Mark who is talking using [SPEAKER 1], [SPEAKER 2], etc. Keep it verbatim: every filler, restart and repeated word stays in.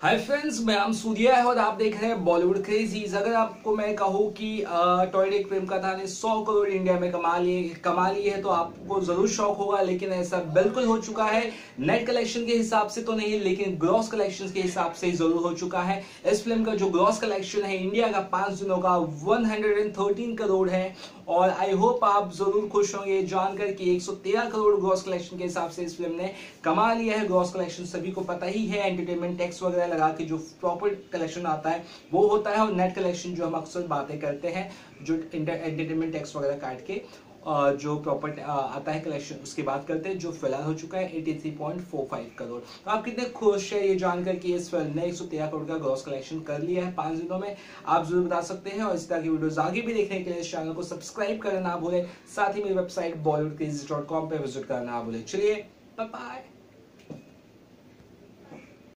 [SPEAKER 1] Hi friends, मैं आम सूर्या है और आप देख रहे हैं बॉलीवुड क्रेजीज। अगर आपको मैं कहूँ कि टॉयलेट एक प्रेम कथा ने सौ करोड़ इंडिया में कमा लिए कमा लिए है तो आपको जरूर शौक होगा, लेकिन ऐसा बिल्कुल हो चुका है। नेट कलेक्शन के हिसाब से तो नहीं, लेकिन ग्रॉस कलेक्शन के हिसाब से जरूर हो चुका है। इस फिल्म का जो ग्रॉस कलेक्शन है इंडिया का पांच दिनों का एक सौ तेरह करोड़ है। और आई होप आप जरूर खुश होंगे जानकर कि एक सौ तेरह करोड़ ग्रॉस कलेक्शन के हिसाब से इस फिल्म ने कमा लिया है। ग्रॉस कलेक्शन सभी को पता ही है, एंटरटेनमेंट टैक्स वगैरह लगा के जो प्रॉपर कलेक्शन आता है वो होता है, और नेट कलेक्शन जो हम अक्सर बातें करते हैं जो एंटरटेनमेंट टैक्स वगैरह काट के जो प्रॉपर आता है कलेक्शन उसकी बात करते हैं, जो फिलहाल हो चुका है तिरासी पॉइंट चार पाँच करोड़। तो आप कितने खुश है ये जानकर कि इस फिल्म ने एक सौ तेरह करोड़ का ग्रॉस कलेक्शन कर लिया है पांच दिनों में? आप जरूर बता सकते हैं। और इस तरह की वीडियोस आगे भी देखने के लिए इस चैनल को सब्सक्राइब करना ना भूलें, साथ ही मेरी website Bollywood crazy dot com पे विजिट करना ना भूलें। चलिए, बाय बाय।